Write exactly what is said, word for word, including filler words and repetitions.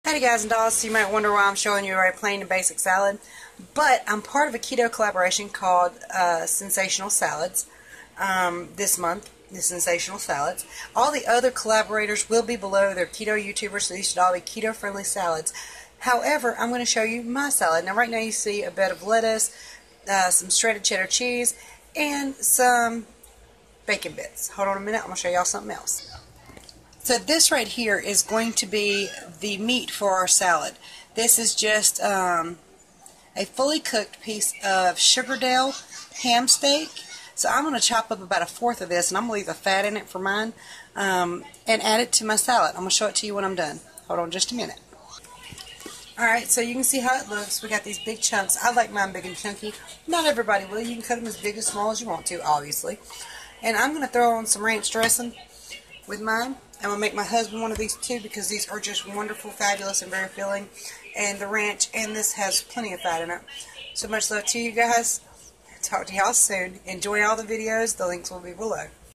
Howdy guys and dolls, so you might wonder why I'm showing you a plain and basic salad, but I'm part of a keto collaboration called uh, Sensational Salads um, this month, the Sensational Salads. All the other collaborators will be below. They're keto YouTubers, so these should all be keto friendly salads. However, I'm going to show you my salad. Now right now you see a bed of lettuce, uh, some shredded cheddar cheese, and some bacon bits. Hold on a minute, I'm going to show y'all something else. So this right here is going to be the meat for our salad. This is just um, a fully cooked piece of Sugardale ham steak. So I'm going to chop up about a fourth of this, and I'm going to leave the fat in it for mine, um, and add it to my salad. I'm going to show it to you when I'm done. Hold on just a minute. Alright, so you can see how it looks. We got these big chunks. I like mine big and chunky. Not everybody will. You can cut them as big or small as you want to, obviously. And I'm going to throw on some ranch dressing with mine. I'm going to make my husband one of these too, because these are just wonderful, fabulous, and very filling. And the ranch and this has plenty of fat in it. So much love to you guys. Talk to y'all soon. Enjoy all the videos. The links will be below.